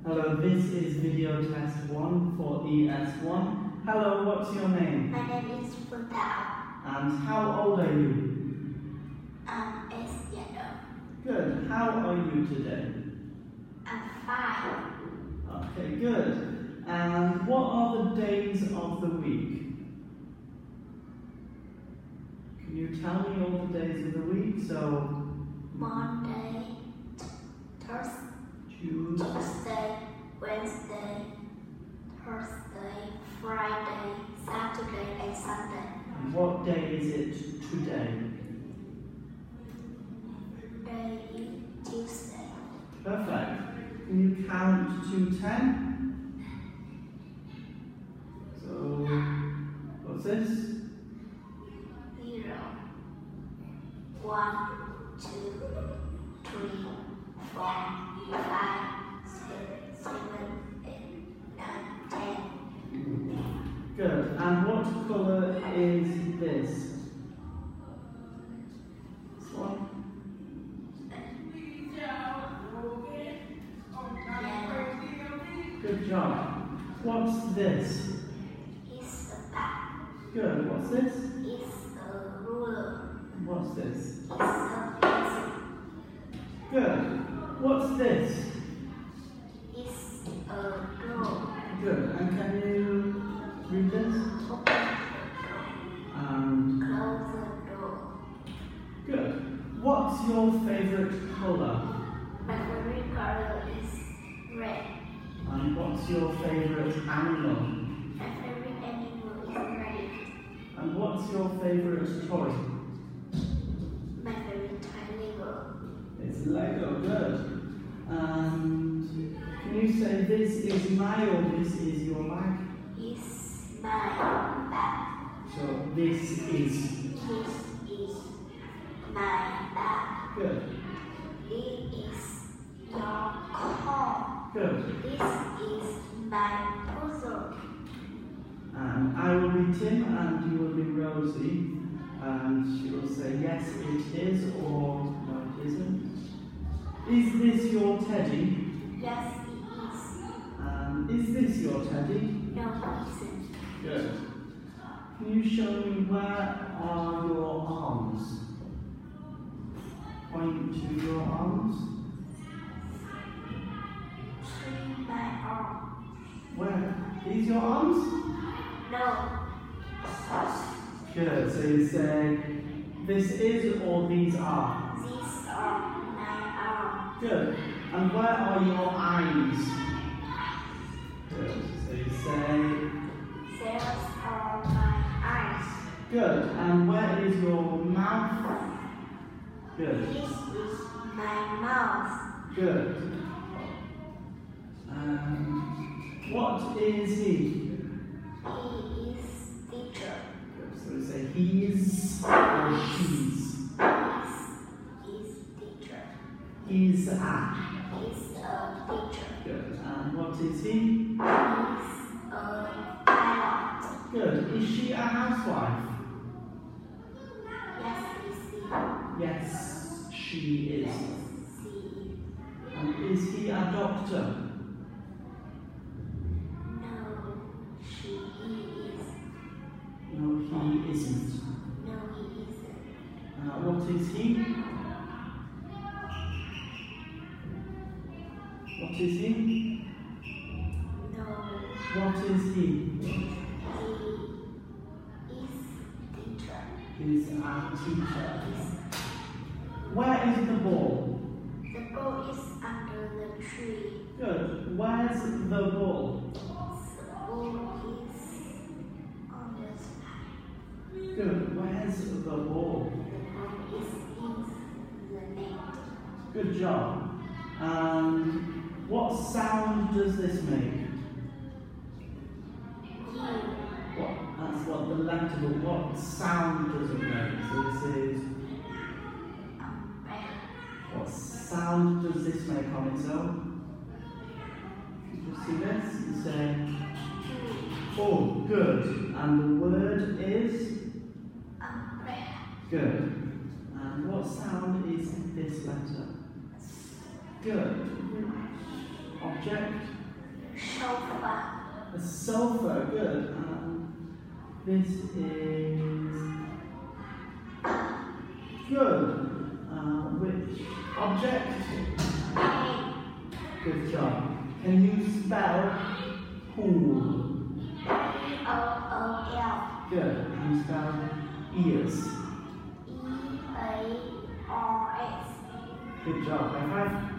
Hello, this is video test 1 for ES1. Hello, what's your name? My name is PHảo. And how old are you? I'm 8 years old. Good. How are you today? I'm fine. Okay, good. And what are the days of the week? Can you tell me all the days of the week? So, Monday, Tuesday, Wednesday, Thursday, Friday, Saturday, and Sunday. And what day is it today? Today is Tuesday. Perfect. Can you count to 10? So, what's this? 0, 1, 2, 3, 4, 5, 6, 7, 8, 9, 10. Good. And what colour is this? This one? Good job. What's this? It's a bag. Good. What's this? It's a ruler. What's this? It's a pencil. Good. What's this? It's a door. Good. And can you read this? Open the door. And Close the door. good. What's your favourite colour? My favorite color is red. And what's your favourite animal? My favorite animal is rabbit. And what's your favourite toy? My favorite toy Lego. It's Lego. Good. And can you say this is my or this is your bag? It's my bag. So this is. This is my bag. Good. It is your car. Good. This is my puzzle. And I will be Tim and you will be Rosie. And she will say yes it is or no it isn't. Is this your teddy? Yes, it is. And is this your teddy? No, it isn't. Good. Can you show me where are your arms? Point to your arms. See my arm. Where? These your arms? No. Good. So you say this is or these are. These are my arms. Good. And where are your eyes? Good. So you say These are my eyes. good. And where is your mouth? Good. This is my mouth. Good. What is he? He is teacher. Good. So we say he's or she's. He is teacher. He's a. He's a teacher. Good. And what is he? He's a pilot. Good. Is she a housewife? Yes, Yes, is he? she is. Yes, he. And is he a doctor? No, she is. No, he isn't. No, he isn't. What is he? What is he? No, What is he? he is teacher. He's a teacher. Where is the ball? The ball is under the tree. Good. Where's the ball? The ball is on the side. Good. Where's the ball? The ball is in the net. Good job. What sound does this make? That's what the letter, but what sound does it make? So this is, what sound does this make on its own? You see this? You say, oh, good. And the word is? Umbrella. Good. And what sound is this letter? Good. object? Sofa. A sofa, good. This is good. Which object? Pen. Good job. Can you spell pool? P-O-O-L. Good. Can you spell ears? E-A-R-S. Good job. High five.